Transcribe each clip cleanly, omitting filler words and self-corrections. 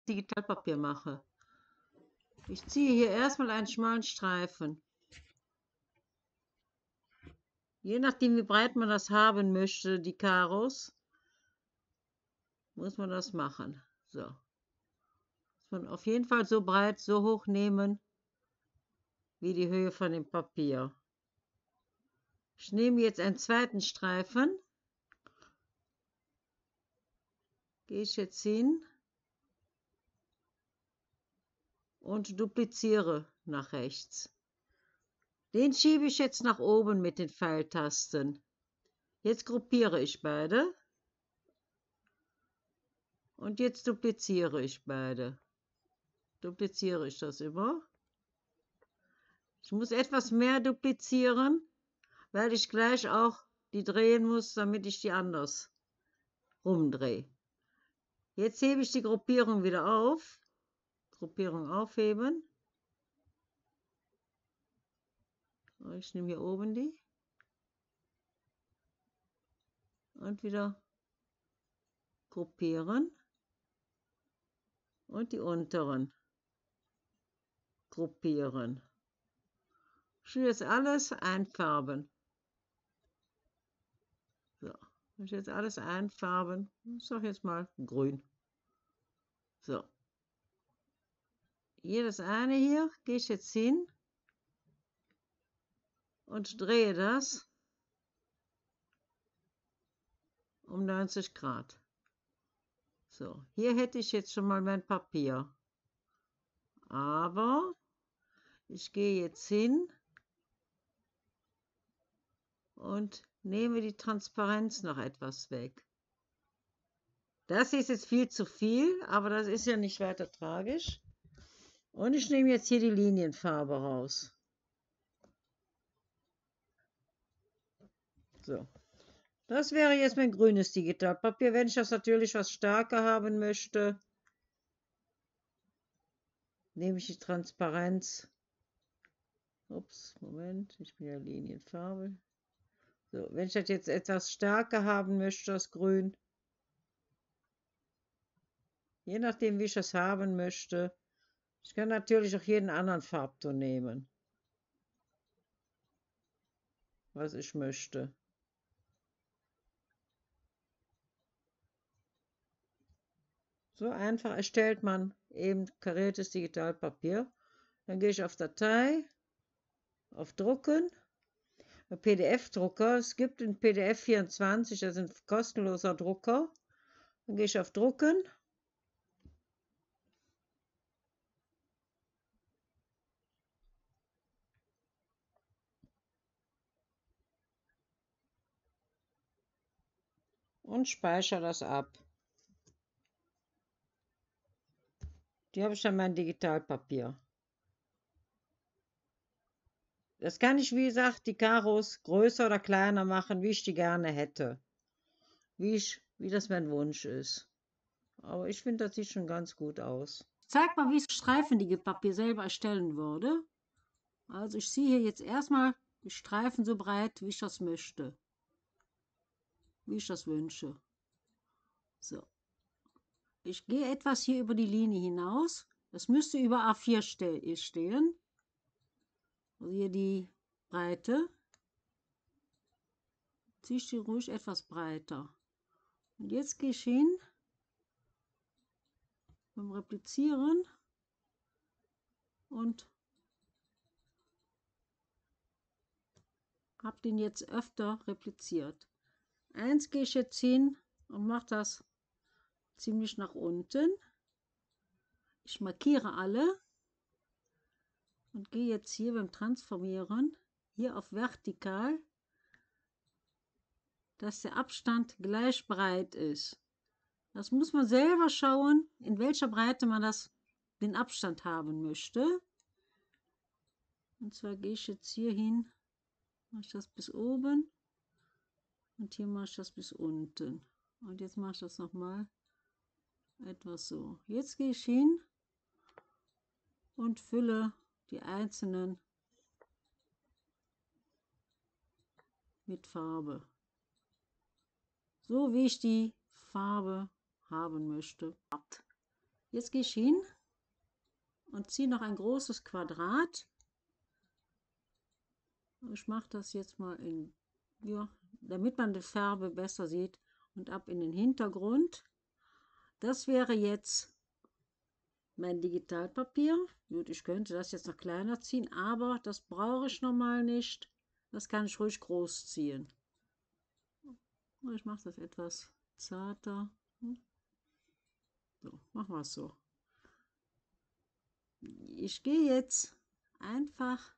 Digitalpapier mache. Ich ziehe hier erstmal einen schmalen Streifen. Je nachdem, wie breit man das haben möchte, die Karos, muss man das machen. So. Muss man auf jeden Fall so breit, so hoch nehmen, wie die Höhe von dem Papier. Ich nehme jetzt einen zweiten Streifen. Gehe ich jetzt hin und dupliziere nach rechts. Den schiebe ich jetzt nach oben mit den Pfeiltasten. Jetzt gruppiere ich beide. Und jetzt dupliziere ich beide. Dupliziere ich das immer. Ich muss etwas mehr duplizieren, weil ich gleich auch die drehen muss, damit ich die anders rumdrehe. Jetzt hebe ich die Gruppierung wieder auf. Gruppierung aufheben. Ich nehme hier oben die. Und wieder gruppieren. Und die unteren gruppieren. Ich will jetzt alles einfärben. So, ich jetzt alles einfärben. Ich sage jetzt mal grün. So. Hier das eine hier, gehe ich jetzt hin und drehe das um 90 Grad. So, hier hätte ich jetzt schon mal mein Papier. Aber ich gehe jetzt hin und nehme die Transparenz noch etwas weg. Das ist jetzt viel zu viel, aber das ist ja nicht weiter tragisch. Und ich nehme jetzt hier die Linienfarbe raus. So. Das wäre jetzt mein grünes Digitalpapier. Wenn ich das natürlich was stärker haben möchte, nehme ich die Transparenz. Ups, Moment, ich bin ja Linienfarbe. So, wenn ich das jetzt etwas stärker haben möchte, das Grün, je nachdem, wie ich das haben möchte, ich kann natürlich auch jeden anderen Farbton nehmen, was ich möchte. So einfach erstellt man eben kariertes Digitalpapier. Dann gehe ich auf Datei, auf Drucken, PDF-Drucker. Es gibt einen PDF24, das ist ein kostenloser Drucker. Dann gehe ich auf Drucken. Und speichere das ab. Die habe ich dann mein Digitalpapier. Das kann ich, wie gesagt, die Karos größer oder kleiner machen, wie ich die gerne hätte. Wie das mein Wunsch ist. Aber ich finde, das sieht schon ganz gut aus. Ich zeige mal, wie ich Streifendigitalpapier selber erstellen würde. Also ich ziehe hier jetzt erstmal die Streifen so breit, wie ich das möchte. Wie ich das wünsche. So. Ich gehe etwas hier über die Linie hinaus. Das müsste über A4 stehen. Also hier die Breite. Ziehe ich die ruhig etwas breiter. Und jetzt gehe ich hin beim Replizieren und habe den jetzt öfter repliziert. Eins gehe ich jetzt hin und mache das ziemlich nach unten. Ich markiere alle und gehe jetzt hier beim Transformieren hier auf vertikal, dass der Abstand gleich breit ist. Das muss man selber schauen, in welcher Breite man den Abstand haben möchte. Und zwar gehe ich jetzt hier hin, mache ich das bis oben und hier mache ich das bis unten. Und jetzt mache ich das nochmal etwas so. Jetzt gehe ich hin und fülle die einzelnen mit Farbe. So wie ich die Farbe haben möchte. Jetzt gehe ich hin und ziehe noch ein großes Quadrat. Ich mache das jetzt mal in, ja, damit man die Farbe besser sieht, und ab in den Hintergrund. Das wäre jetzt mein Digitalpapier. Gut, ich könnte das jetzt noch kleiner ziehen, aber das brauche ich normal nicht. Das kann ich ruhig groß ziehen. Ich mache das etwas zarter. So, machen wir es so. Ich gehe jetzt einfach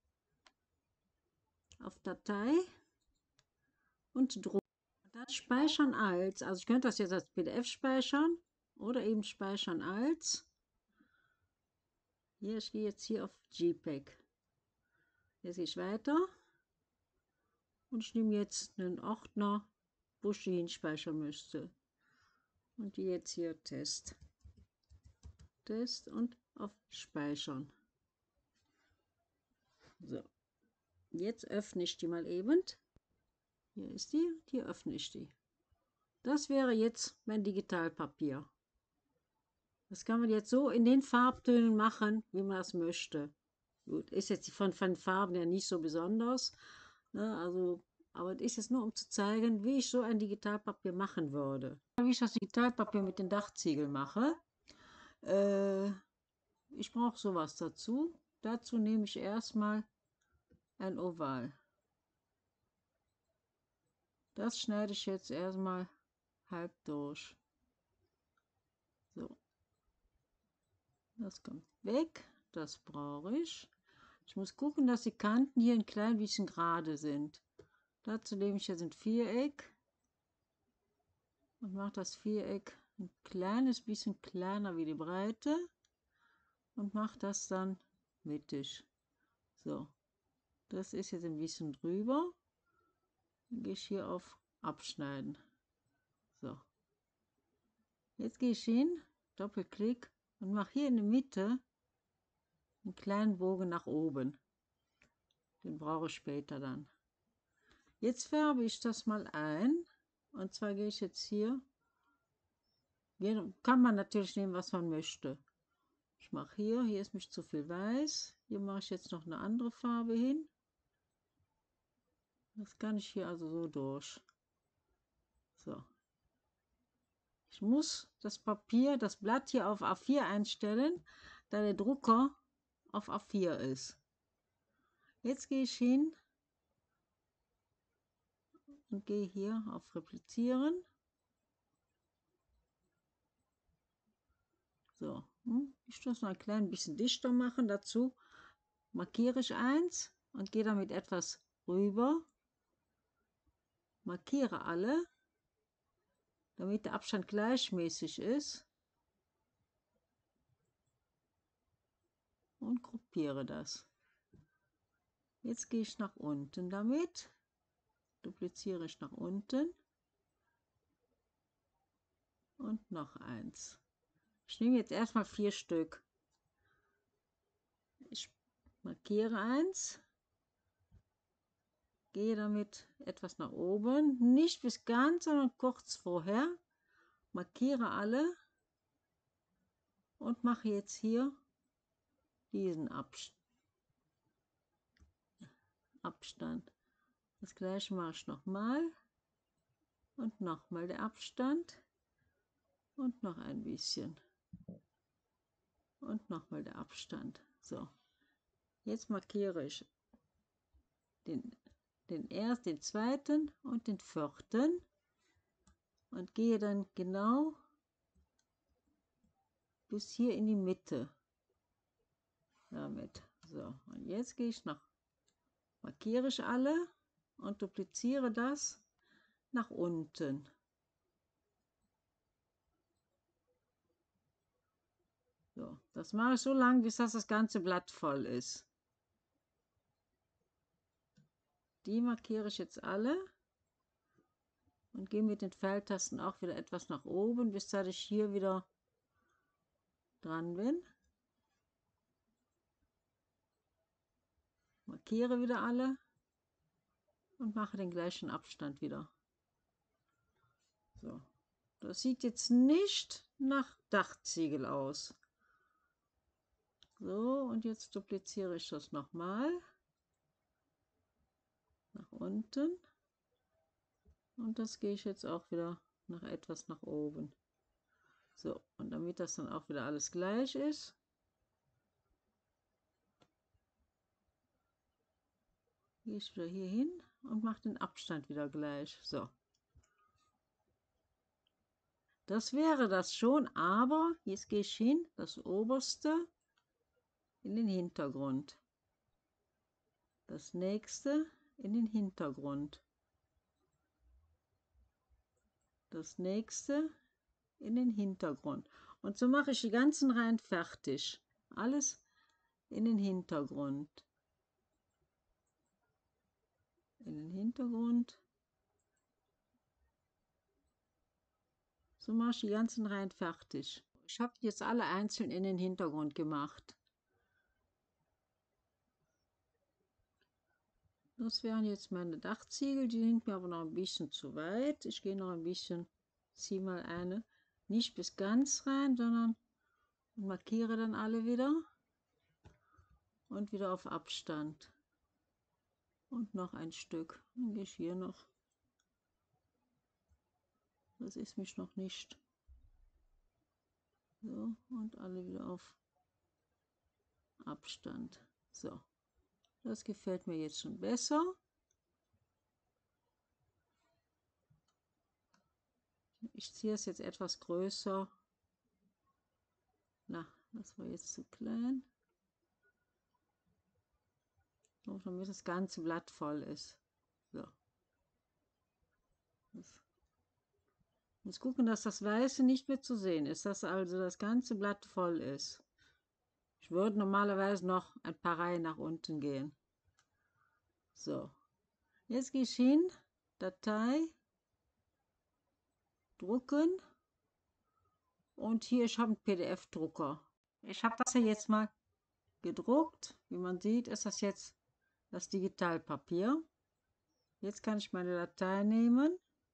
auf Datei und drucken. Dann speichern als. Also ich könnte das jetzt als PDF speichern oder eben speichern als. Hier, ich gehe jetzt hier auf JPEG. Jetzt gehe ich weiter und ich nehme jetzt einen Ordner, wo ich die hinspeichern müsste. Und die jetzt hier Test. Test und auf Speichern. So, jetzt öffne ich die mal eben. Hier ist die, hier öffne ich die. Das wäre jetzt mein Digitalpapier. Das kann man jetzt so in den Farbtönen machen, wie man es möchte. Gut, ist jetzt von Farben ja nicht so besonders, ne, also, aber es ist jetzt nur, um zu zeigen, wie ich so ein Digitalpapier machen würde. Wie ich das Digitalpapier mit den Dachziegeln mache. Ich brauche sowas dazu. Dazu nehme ich erstmal ein Oval. Das schneide ich jetzt erstmal halb durch. So. Das kommt weg. Das brauche ich. Ich muss gucken, dass die Kanten hier ein klein bisschen gerade sind. Dazu nehme ich jetzt ein Viereck und mache das Viereck ein kleines bisschen kleiner wie die Breite und mache das dann mittig. So, das ist jetzt ein bisschen drüber. Dann gehe ich hier auf Abschneiden. So, jetzt gehe ich hin, Doppelklick und mache hier in der Mitte einen kleinen Bogen nach oben. Den brauche ich später dann. Jetzt färbe ich das mal ein. Und zwar gehe ich jetzt hier. Hier kann man natürlich nehmen, was man möchte. Ich mache hier ist mich zu viel weiß. Hier mache ich jetzt noch eine andere Farbe hin. Das kann ich hier also so durch. So. Ich muss das Papier, das Blatt hier auf A4 einstellen, da der Drucker auf A4 ist. Jetzt gehe ich hin und gehe hier auf Replizieren. So, ich muss noch ein klein bisschen dichter machen. Dazu markiere ich eins und gehe damit etwas rüber. Markiere alle, damit der Abstand gleichmäßig ist. Und gruppiere das. Jetzt gehe ich nach unten damit. Dupliziere ich nach unten. Und noch eins. Ich nehme jetzt erstmal 4 Stück. Ich markiere eins. Gehe damit etwas nach oben. Nicht bis ganz, sondern kurz vorher. Markiere alle. Und mache jetzt hier diesen Abstand. Das gleiche mache ich nochmal. Und nochmal der Abstand. Und noch ein bisschen. Und nochmal der Abstand. So. Jetzt markiere ich den zweiten und den vierten und gehe dann genau bis hier in die Mitte damit. So, und jetzt gehe ich markiere ich alle und dupliziere das nach unten. So, das mache ich so lange, bis das ganze Blatt voll ist. Die markiere ich jetzt alle und gehe mit den Pfeiltasten auch wieder etwas nach oben, bis ich hier wieder dran bin. Markiere wieder alle und mache den gleichen Abstand wieder. So, das sieht jetzt nicht nach Dachziegel aus. So, und jetzt dupliziere ich das nochmal nach unten. Und das gehe ich jetzt auch wieder etwas nach oben. So, und damit das dann auch wieder alles gleich ist, gehe ich wieder hier hin und mache den Abstand wieder gleich. So. Das wäre das schon, aber jetzt gehe ich hin, das oberste in den Hintergrund. Das nächste in den Hintergrund. Das nächste in den Hintergrund. Und so mache ich die ganzen Reihen fertig. Alles in den Hintergrund. In den Hintergrund. So mache ich die ganzen Reihen fertig. Ich habe jetzt alle einzeln in den Hintergrund gemacht. Das wären jetzt meine Dachziegel, die sind mir aber noch ein bisschen zu weit. Ich gehe noch ein bisschen, ziehe mal eine, nicht bis ganz rein, sondern markiere dann alle wieder und wieder auf Abstand. Und noch ein Stück. Dann gehe ich hier noch. Das ist mich noch nicht. So, und alle wieder auf Abstand. So, das gefällt mir jetzt schon besser. Ich ziehe es jetzt etwas größer. Na, das war jetzt zu klein. So, damit das ganze Blatt voll ist. So. Jetzt gucken, dass das Weiße nicht mehr zu sehen ist, dass also das ganze Blatt voll ist. Ich würde normalerweise noch ein paar Reihen nach unten gehen. So, jetzt gehe ich hin, Datei, drucken und hier, ich habe einen PDF-Drucker. Ich habe das ja jetzt mal gedruckt. Wie man sieht, ist das jetzt das Digitalpapier. Jetzt kann ich meine Datei nehmen,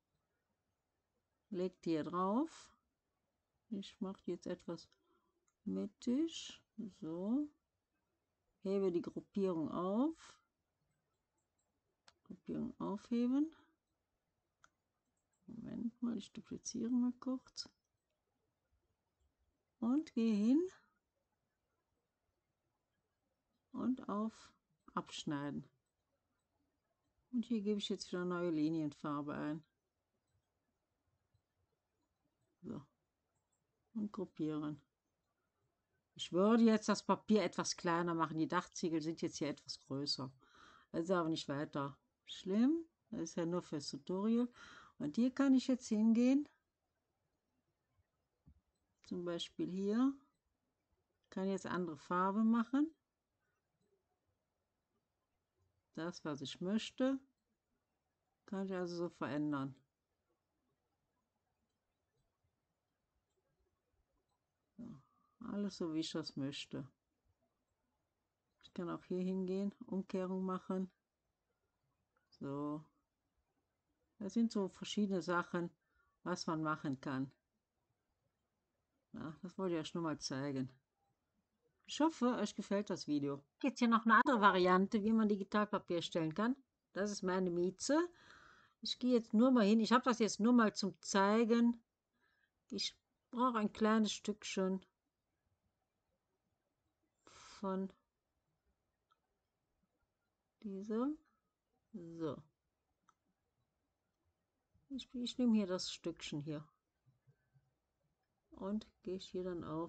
lege die hier drauf. Ich mache die jetzt etwas mittig. So, hebe die Gruppierung auf. Gruppierung aufheben. Moment mal, ich dupliziere mal kurz. Und gehe hin und auf Abschneiden. Und hier gebe ich jetzt wieder neue Linienfarbe ein. So. Und gruppieren. Ich würde jetzt das Papier etwas kleiner machen. Die Dachziegel sind jetzt hier etwas größer. Das ist aber nicht weiter schlimm. Das ist ja nur fürs Tutorial. Und hier kann ich jetzt hingehen. Zum Beispiel hier. Kann jetzt andere Farbe machen. Das, was ich möchte, kann ich also so verändern. So. Alles so, wie ich das möchte. Ich kann auch hier hingehen, Umkehrung machen. So. Das sind so verschiedene Sachen, was man machen kann. Ja, das wollte ich euch nur mal zeigen. Ich hoffe, euch gefällt das Video. Jetzt hier noch eine andere Variante, wie man Digitalpapier erstellen kann. Das ist meine Mieze. Ich gehe jetzt nur mal hin. Ich habe das jetzt nur mal zum Zeigen. Ich brauche ein kleines Stückchen von diesem. So. Ich nehme hier das Stückchen hier. Und gehe ich hier dann auf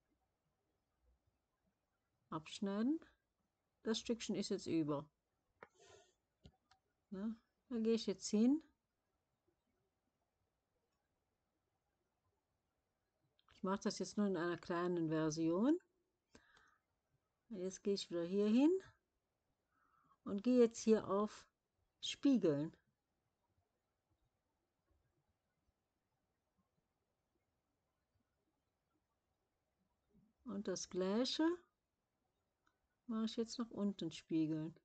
Abschneiden. Das Stückchen ist jetzt über. Ja, da gehe ich jetzt hin. Ich mache das jetzt nur in einer kleinen Version. Jetzt gehe ich wieder hier hin und gehe jetzt hier auf Spiegeln. Und das gleiche mache ich jetzt nach unten spiegeln.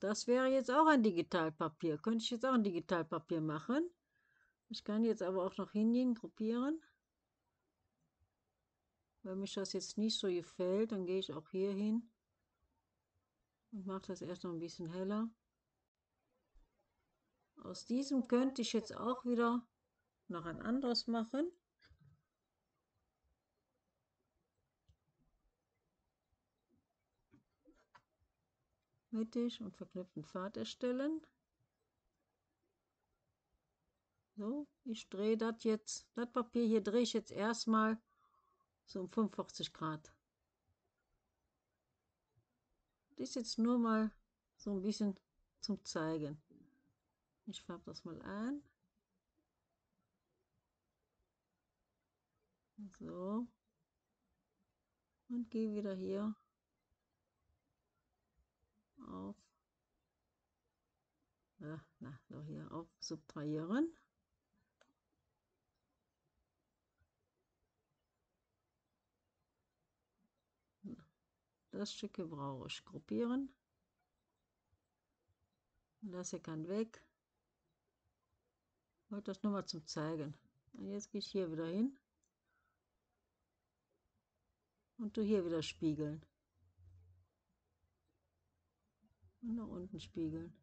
Das wäre jetzt auch ein Digitalpapier. Könnte ich jetzt auch ein Digitalpapier machen. Ich kann jetzt aber auch noch hingehen, gruppieren. Wenn mich das jetzt nicht so gefällt, dann gehe ich auch hier hin und mache das erst noch ein bisschen heller. Aus diesem könnte ich jetzt auch wieder noch ein anderes machen. Mittig und verknüpften Pfad erstellen. So, ich drehe das jetzt, das Papier hier drehe ich jetzt erstmal so um 45 Grad. Das ist jetzt nur mal so ein bisschen zum Zeigen. Ich färbe das mal ein. So. Und gehe wieder hier auf, so hier auf Subtrahieren. Das Stück hier brauche ich. Gruppieren. Das hier kann weg. Ich wollte das nur mal zum Zeigen. Und jetzt gehe ich hier wieder hin. Und tu hier wieder spiegeln. Und nach unten spiegeln.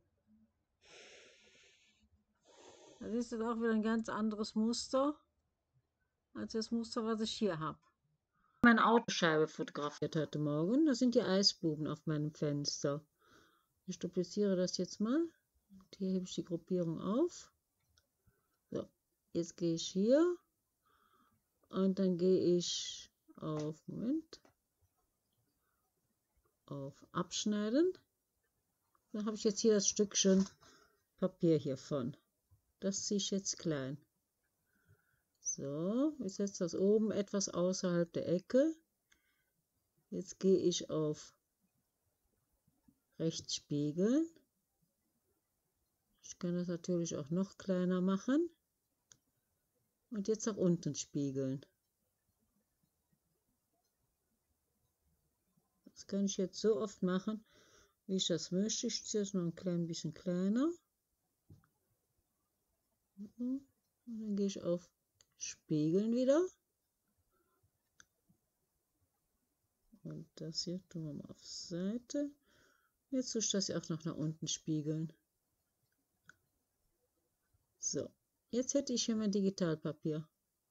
Das ist jetzt auch wieder ein ganz anderes Muster als das Muster, was ich hier habe. Meine Autoscheibe fotografiert heute Morgen. Das sind die Eisbuben auf meinem Fenster. Ich dupliziere das jetzt mal. Und hier hebe ich die Gruppierung auf. So, jetzt gehe ich hier und dann gehe ich auf, Moment, auf Abschneiden. Dann habe ich jetzt hier das Stückchen Papier hiervon. Das ziehe ich jetzt klein. So, ich setze das oben etwas außerhalb der Ecke. Jetzt gehe ich auf rechts spiegeln. Ich kann das natürlich auch noch kleiner machen. Und jetzt nach unten spiegeln. Das kann ich jetzt so oft machen, wie ich das möchte. Ich ziehe es noch ein klein bisschen kleiner. Und dann gehe ich auf Spiegeln wieder. Und das hier tun wir mal auf Seite. Jetzt tue ich das hier auch noch nach unten spiegeln. So, jetzt hätte ich hier mein Digitalpapier.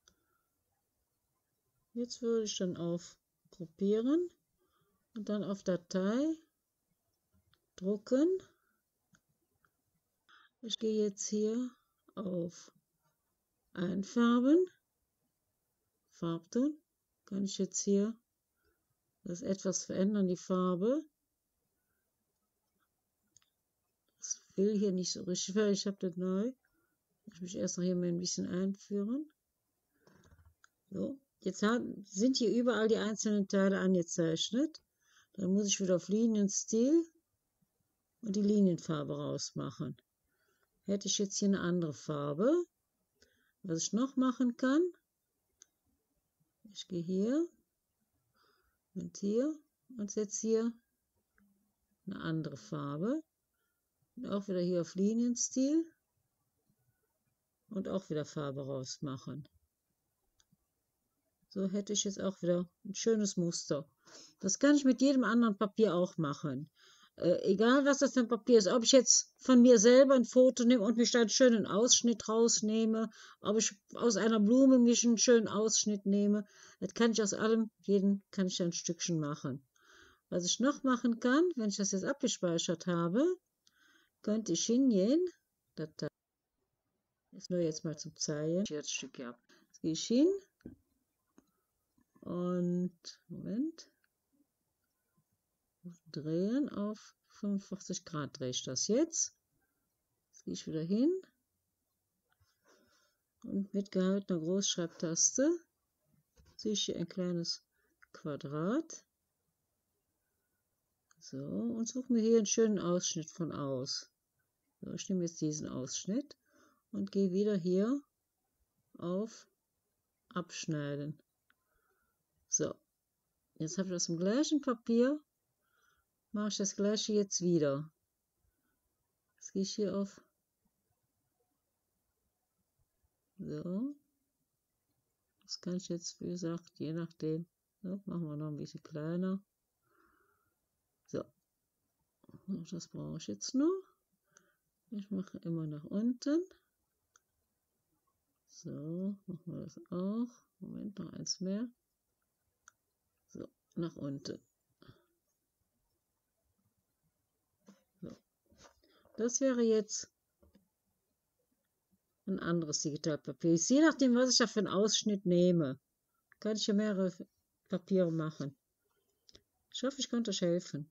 Jetzt würde ich dann auf Gruppieren und dann auf Datei, Drucken. Ich gehe jetzt hier auf Einfärben, Farbton. Kann ich jetzt hier das etwas verändern, die Farbe. Das will hier nicht so richtig, weil ich habe das neu. Ich mich erst noch hier mal ein bisschen einführen. So, jetzt sind hier überall die einzelnen Teile angezeichnet. Dann muss ich wieder auf Linienstil und die Linienfarbe rausmachen. Hätte ich jetzt hier eine andere Farbe. Was ich noch machen kann, ich gehe hier und setze hier eine andere Farbe. Und auch wieder hier auf Linienstil und auch wieder Farbe rausmachen. So hätte ich jetzt auch wieder ein schönes Muster. Das kann ich mit jedem anderen Papier auch machen. Egal was das für ein Papier ist, ob ich jetzt von mir selber ein Foto nehme und mich da einen schönen Ausschnitt rausnehme, ob ich aus einer Blume mich einen schönen Ausschnitt nehme, das kann ich aus allem, jeden kann ich ein Stückchen machen. Was ich noch machen kann, wenn ich das jetzt abgespeichert habe, könnte ich hingehen, Datei, ist nur jetzt mal zum Zeigen, jetzt Stück hier ab. Jetzt gehe ich hin und, Moment, drehen auf 45 Grad drehe ich das jetzt. Jetzt gehe ich wieder hin und mit gehaltener Großschreibtaste ziehe ich hier ein kleines Quadrat. So, und suche mir hier einen schönen Ausschnitt von aus. So, ich nehme jetzt diesen Ausschnitt und gehe wieder hier auf Abschneiden. So, jetzt habe ich aus dem gleichen Papier, mache ich das gleiche jetzt wieder. Jetzt gehe ich hier auf. So. Das kann ich jetzt, wie gesagt, je nachdem. So, machen wir noch ein bisschen kleiner. So. Das brauche ich jetzt nur. Ich mache immer nach unten. So, machen wir das auch. Moment, noch eins mehr. So, nach unten. So. Das wäre jetzt ein anderes Digitalpapier. Je nachdem, was ich da für einen Ausschnitt nehme, kann ich ja mehrere Papiere machen. Ich hoffe, ich konnte euch helfen.